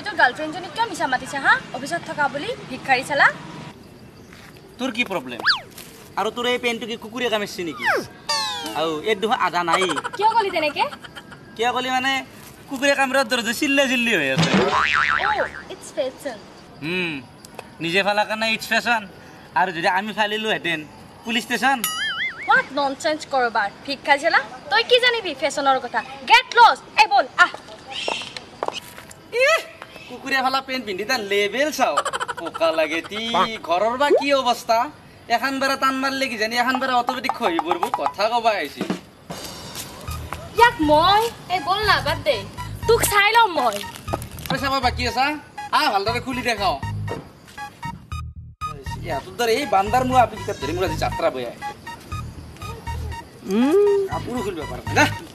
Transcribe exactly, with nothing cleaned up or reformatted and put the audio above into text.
তোৰ গাৰ্লফ্ৰেণ্ডজনী কিয় মিছা মাতিছে হা অফিসত থকা বুলি ভিক্ষাৰী চালা তোৰ কি প্ৰবলেম আৰু তোৰ এই পেনটো কি কুকুৰে কামিছে নেকি আৰু এই দুহ আধা নাই কিয় কলি তেনেকে কিয় কলি মানে কুকুৰে কামৰাত দৰজে চিল্লা চিল্লি হৈ আছে ও ইটস ফ্যাশন হুম নিজে ফালা কাৰণে ইটস ফ্যাশন আৰু যদি আমি ফালিলো হেতেন পুলিশ স্টেশন হোৱাট ননসেন্স কৰবাৰ ভিক্ষাৰী চালা তই কি জানিবি ফ্যাশনৰ কথা গেট লষ্ট এই বল আহ কুকুৰে ফালা পেন পিন্ধি তাৰ লেভেল চাও পোকা লাগে তি ঘৰৰ বা কি অৱস্থা এখন বাৰ টান মাৰলে কি জানি এখন বাৰ অটোমেটিক খহি পৰব কথা কবা আইছি ইয়াক মই এই বল না বাদ দে তোক চাই লম মই পইচা পাবা বাকি আছা আ ভালদৰে খুলি দেখাও ইয়া তোৰ দৰে এই বান্দাৰ মুৱা আপি কিতাপ ধৰি মুৰা যাত্ৰা বয়া উম আপুৰু খুলবা পাৰ না